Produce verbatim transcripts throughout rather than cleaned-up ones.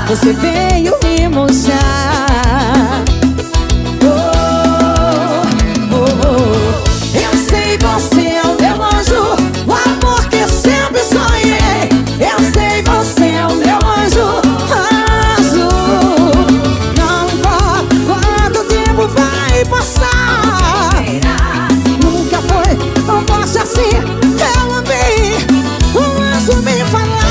você veio me mostrar. Oh, oh, oh. Eu sei, você é o meu anjo, o amor que sempre sonhei. Eu sei, você é o meu anjo, anjo. Não importa quanto tempo vai passar, nunca foi tão forte assim. Eu amei um anjo me falar.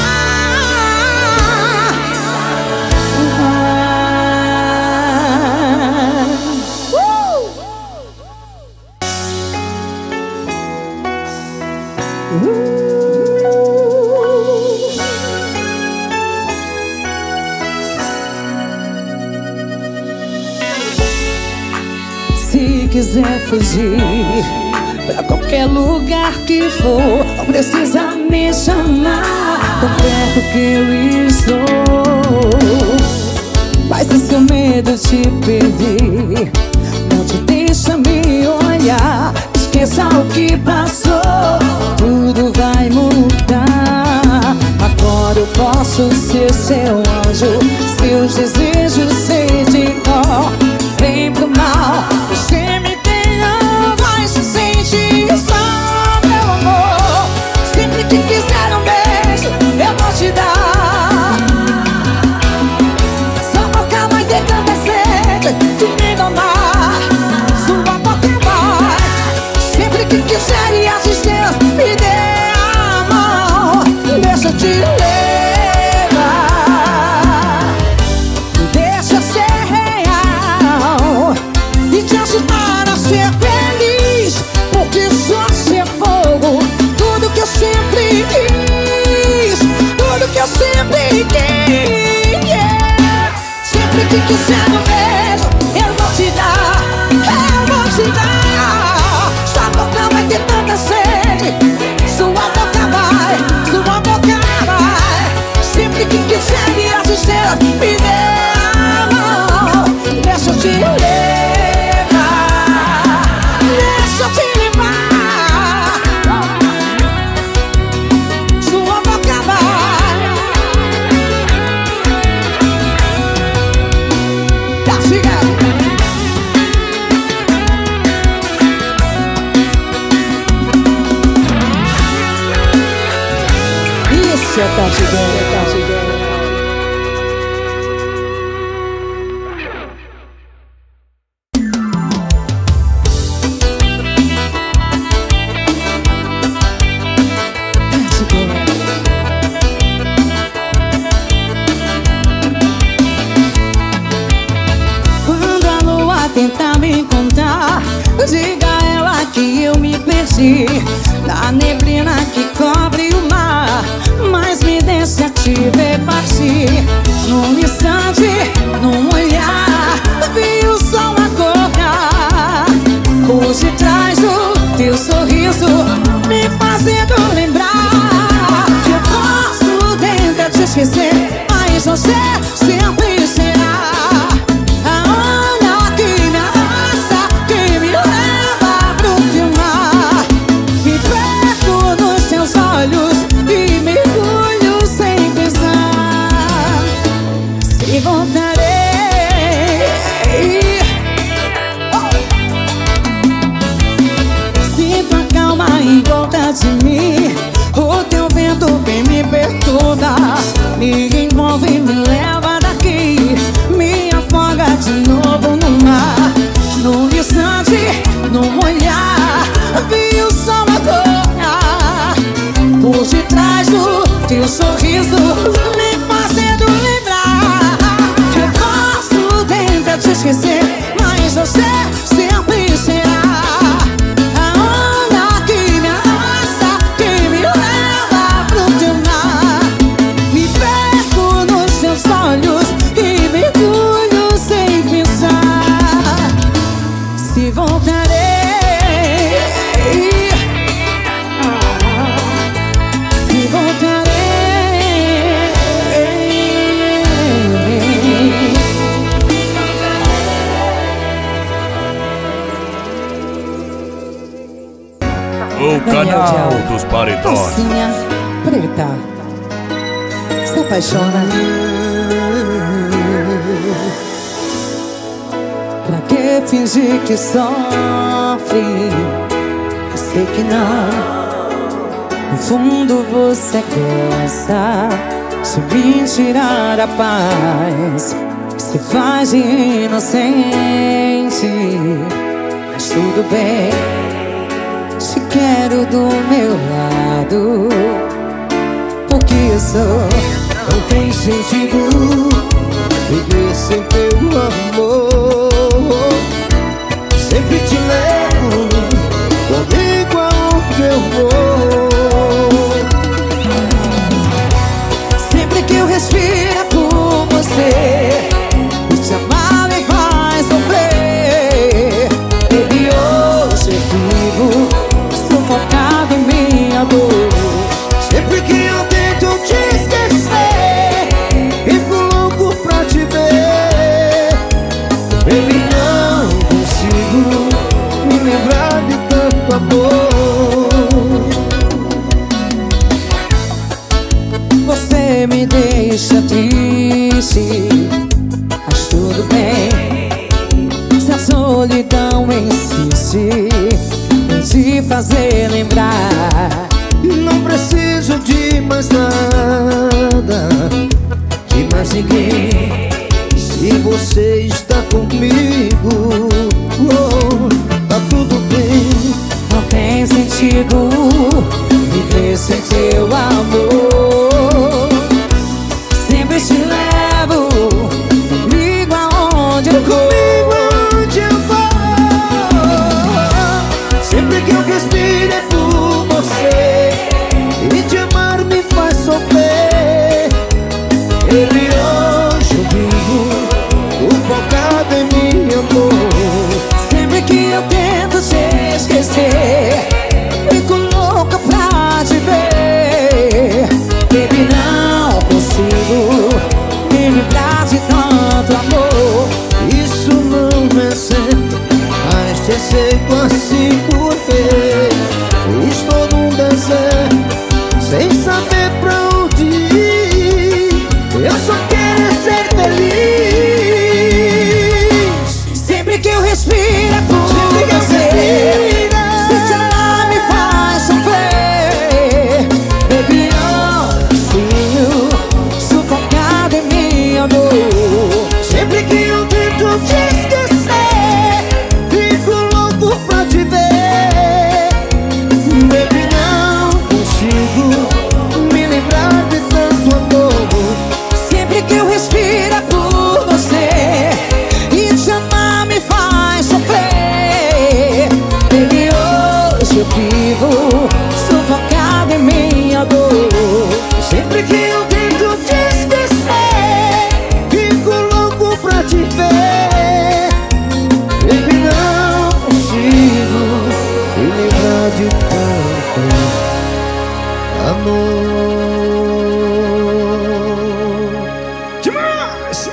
Se quiser fugir pra qualquer lugar que for, não precisa me chamar, tão perto que eu estou. Mas se seu medo te perder não te deixa me olhar, esqueça o que passou, tudo vai mudar. Agora eu posso ser seu anjo, seus desejos sei de cor. Vem pro mal, você me tem, não vai se sentir só, meu amor. Sempre que quiser um beijo, eu vou te dar. Sua boca vai ter tanta sede de me domar. Sua boca vai, sempre que quiser e as estrelas me dê a mão. Deixa eu te levar, deixa ser real e te ajudar a ser feliz, porque só ser fogo, tudo que eu sempre quis, tudo que eu sempre quis, yeah. Sempre que quiser um beijo, eu vou te dar, eu vou te dar. Sua boca vai ter tanta sede, sua boca vai, sua boca vai. Sempre que quiser e as estrelas me dê a mão. Deixa eu te levar, deixa eu te levar. Sua boca vai. Tá chegando. Isso é Taty, é Taty. Quando a lua tentar me encontrar, diga a ela que eu me perdi na neblina que cobre o mar, mas me deixa te ver partir. Num instante, num olhar, vi o sol acordar por detrás do teu sorriso, me fazendo lembrar que eu posso tentar te esquecer, mas você sempre será a onda que me arrasta, que me leva pro teu mar. Me perco nos teus olhos e mergulho sem pensar se voltarei. Sinto a calma em volta de mim, o teu vento vem me perturba, me envolve e me leva daqui, me afoga de novo no mar. Num instante, num olhar, vi o sol acordar por detrás do teu sorriso, me fazendo lembrar que eu posso tentar te esquecer, mas você sempre será a onda que me arrasta, que me leva pro teu mar. Me perco nos teus olhos e mergulho sem pensar se voltarei. Se voltarei. O canal dos paredões. Calcinha preta. Se apaixona. você fingir que sofre, eu sei que não. No fundo você gosta de me tirar a paz. Você faz de inocente, mas tudo bem. Te quero do meu lado, porque eu sou. Não tem sentido viver sem teu amor. Sempre te levo comigo aonde eu vou. Sempre que eu respiro por você, te amar me faz sofrer. Baby, hoje eu vivo sufocado em minha dor. Sempre que eu tento te esquecer, fico louco pra te ver. Baby, não consigo me lembrar de tanto amor. Você me deixa triste, mas tudo bem. Se a solidão insiste em te fazer lembrar, não preciso de mais nada, de mais ninguém. Se você está comigo, oh, tá tudo bem. não tem sentido viver sem teu amor. Sempre te levo comigo aonde eu vou. Comigo aonde eu vou. Sempre que eu respiro é por você, e te amar me faz sofrer. Ele hoje eu vivo focado em minha dor. Sempre que eu tento te esquecer, fico louca pra te ver. Baby, não consigo me livrar de tanto amor. Isso não é certo, mas te aceito assim porque estou num deserto, sem saber pra onde ir. Eu só quero é ser feliz. Sempre que eu respiro é por Sempre que eu você. respiro, Se te amar me faz sofrer. Baby, eu consigo sufocado em minha dor. sempre que eu tento te esquecer, fico louco pra te ver. Baby, não consigo me lembrar de tanto amor. Sempre que eu respiro é por você, e te amar me faz sofrer. Baby, hoje eu vivo sufocado em minha dor. Sempre que eu tento te esquecer, fico louco pra te ver. Baby, não consigo me lembrar de tanto amor. Demais!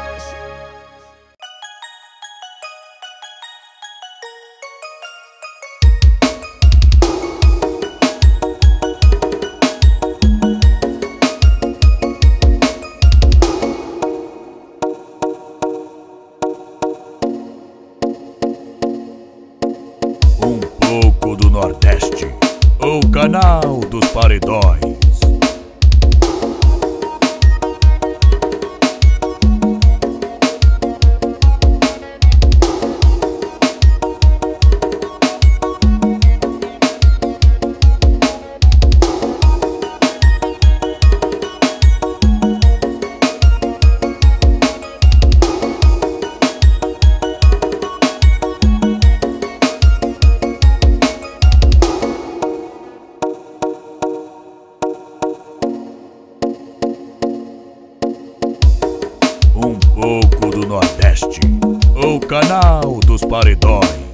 Um pouco do Nordeste, o canal dos paredões. Um pouco do Nordeste, o canal dos paredões.